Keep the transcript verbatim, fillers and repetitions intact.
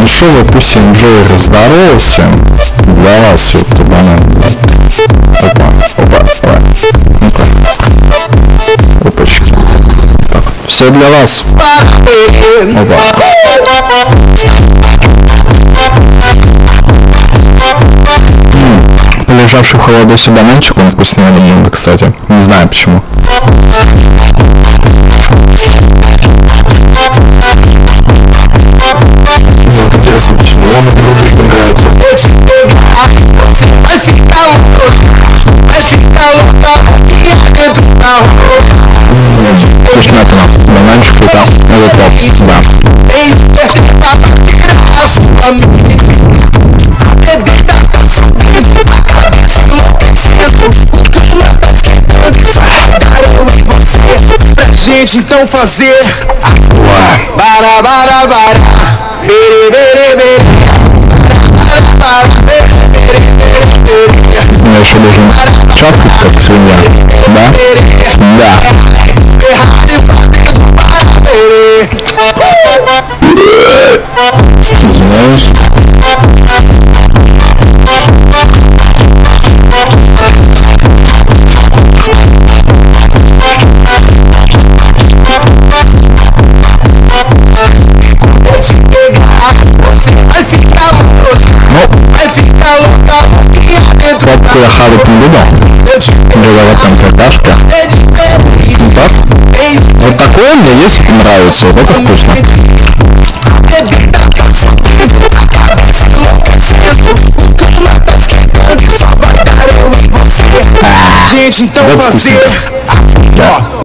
большого, пусть Enjoy здоровался. Для вас все это банан. Опа, опа, опа. Ну-ка. Опачки. Так, все для вас. Опа. Полежавший в холодосе бананчик, он вкуснее немного, кстати. Не знаю почему. Вот интересно, почему он мне рубрика нравится. Вкуснятина. Бананчик это, это топ, да. Gente, então fazer bara bara bara bere bere bere. У меня еще должен чавкать как свинья, да? Да. Извиняюсь. Пробку я хавать не буду. Была там картошка. Так. Вот такое мне есть, нравится. Вот это вкусно. Gente, então fazer.